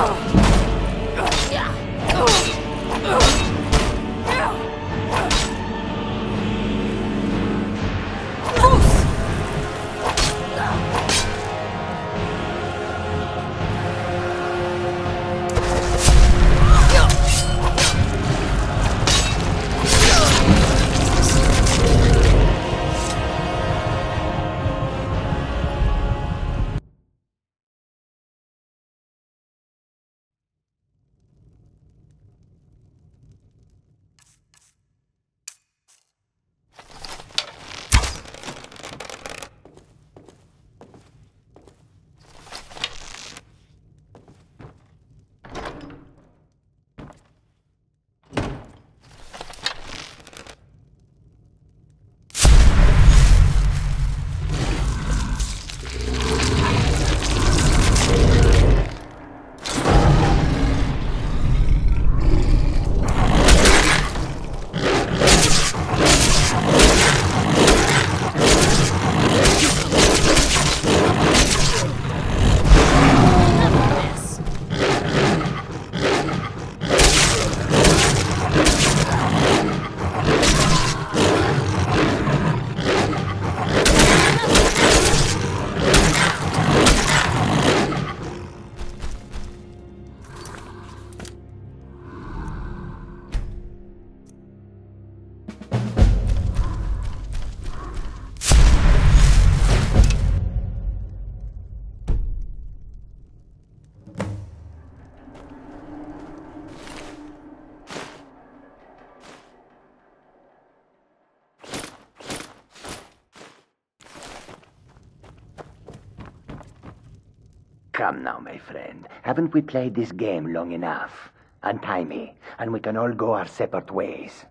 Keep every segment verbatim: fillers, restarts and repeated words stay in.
Come now, my friend. Haven't we played this game long enough? Untie me, and we can all go our separate ways.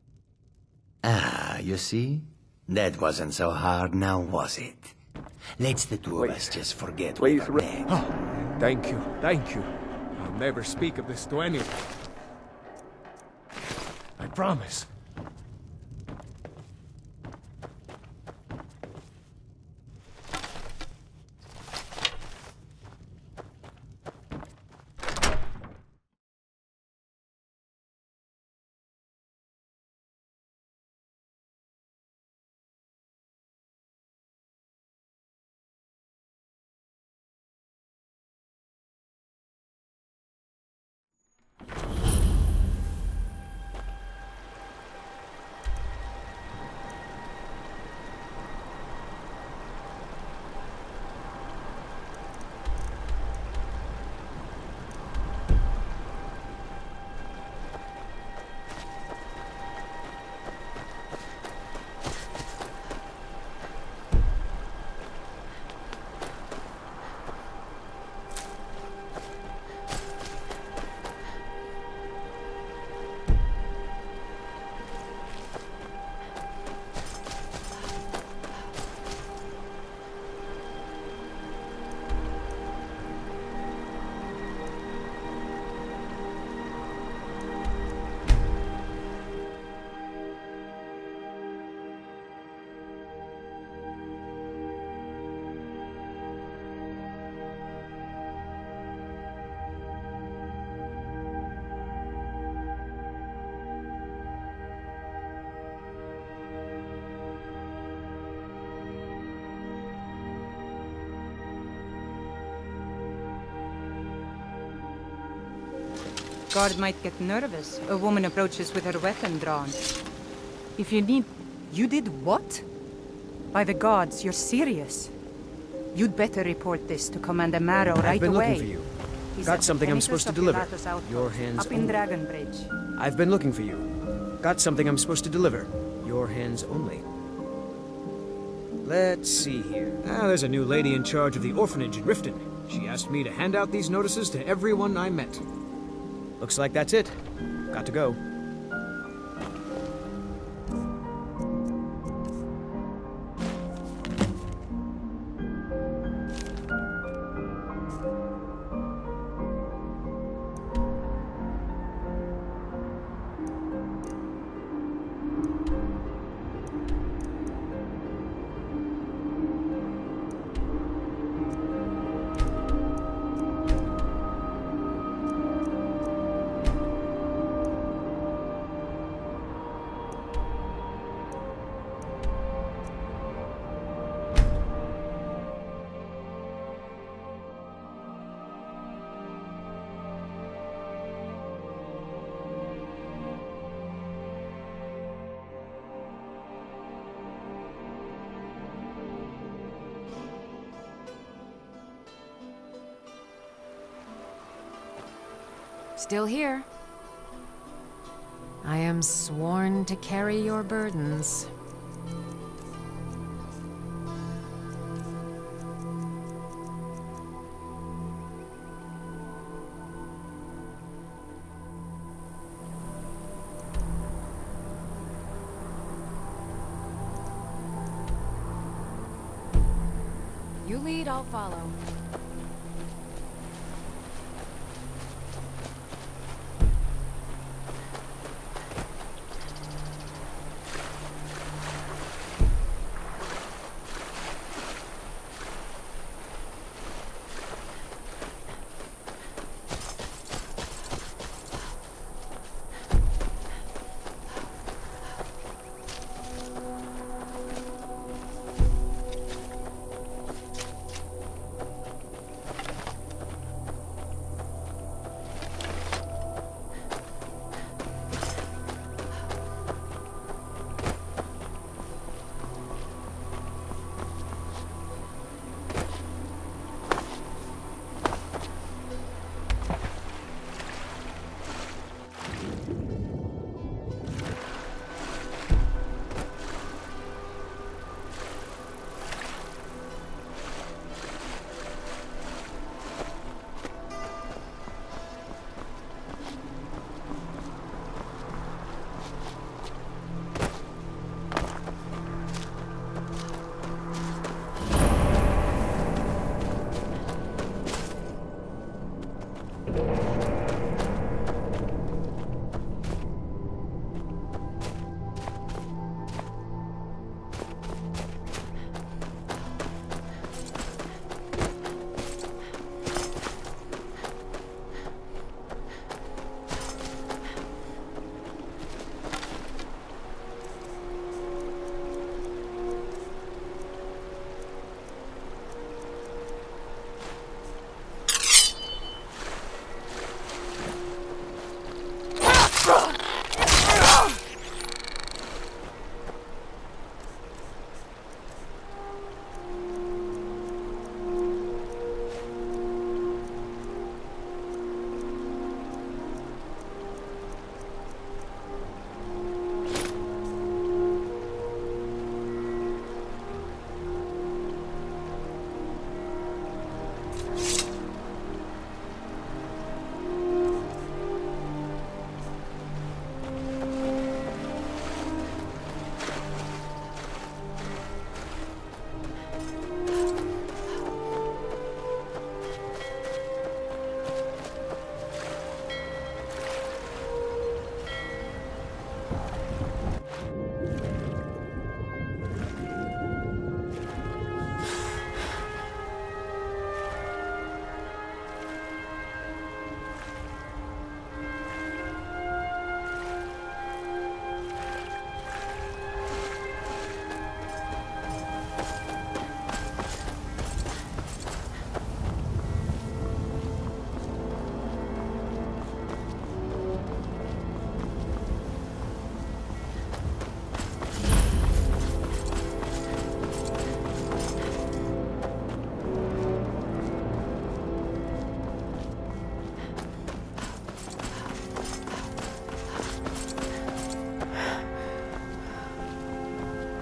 Ah, you see? That wasn't so hard now, was it? Let's the two Wait. of us just forget Please, we were named. Oh, thank you, thank you. I'll never speak of this to anyone. I promise. Guard might get nervous. A woman approaches with her weapon drawn. If you need... You did what? By the gods, you're serious. You'd better report this to Commander Marrow right away. I've been looking for you. He's Got at something I'm Pennitus supposed to of deliver. Pilatus Outpost, Your hands up in only. Dragonbridge. I've been looking for you. Got something I'm supposed to deliver. Your hands only. Let's see here. Ah, there's a new lady in charge of the orphanage in Riften. She asked me to hand out these notices to everyone I met. Looks like that's it. Got to go. Still here. I am sworn to carry your burdens. You lead, I'll follow.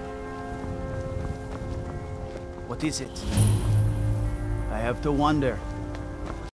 What is it? I have to wonder.